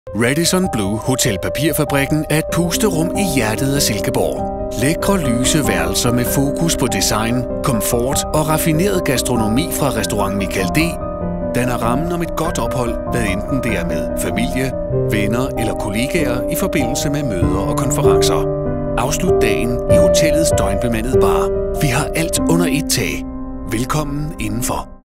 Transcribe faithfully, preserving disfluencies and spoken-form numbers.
Radisson Blu Hotel Papirfabrikken er et pusterum i hjertet af Silkeborg. Lækre, lyse værelser med fokus på design, komfort og raffineret gastronomi fra restaurant Michael D. danner rammen om et godt ophold, hvad enten det er med familie, venner eller kollegaer i forbindelse med møder og konferencer. Afslut dagen i hotellets døgnbemandede bar. Vi har alt under et tag. Velkommen indenfor.